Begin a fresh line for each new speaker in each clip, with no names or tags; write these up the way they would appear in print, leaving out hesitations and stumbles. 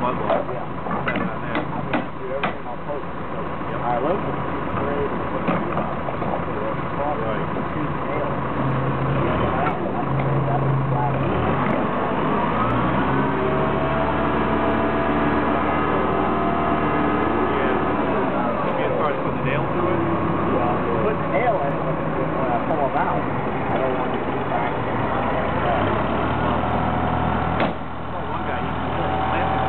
muzzle.
Yeah.
Set it on there.
I'm going to do everything I'll post.
Yep.
All right, let's just grade
Right.
choose nails. That was flat.
As far as putting the nail through it?
Well, put the nail in it when I pull them out. I don't want it to be back.
One guy, he put a plastic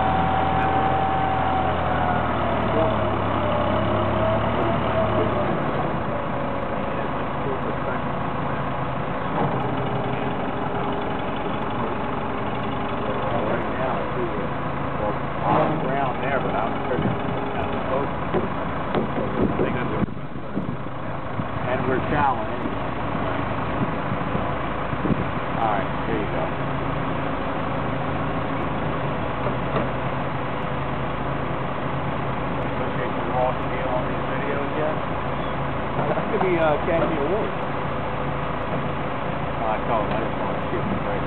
Right now, I see it. Well, on the ground there, but I'm sure that's supposed to.
I think that's what we're about to do.
And we're shallow anyway. Alright, here you go. Appreciate you walking me on these videos yet? That could be Academy Award. I told him I just want to shoot him right.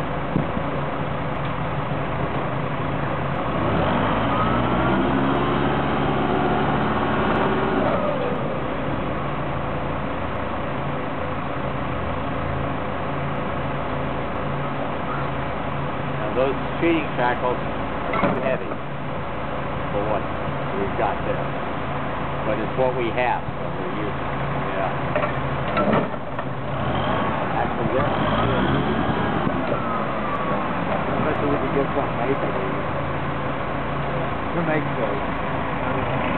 Those cheating shackles are too heavy for what we've got there. But it's what we have, so we're using it. Yeah. Actually, yeah. I bet you we could get some Nathan to make those.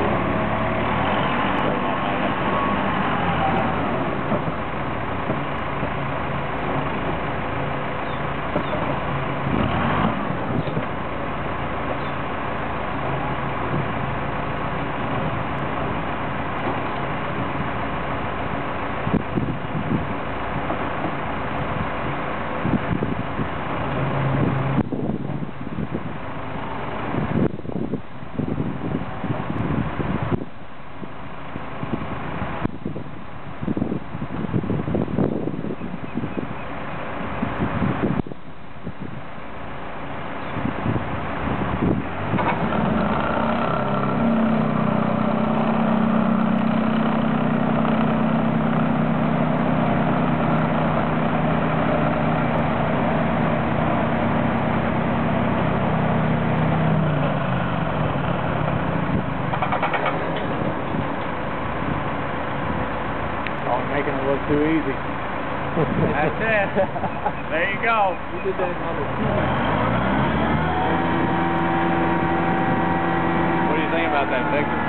Making it look too easy.
That's it. There you go.
You did that on the
What do you think about that, Victor?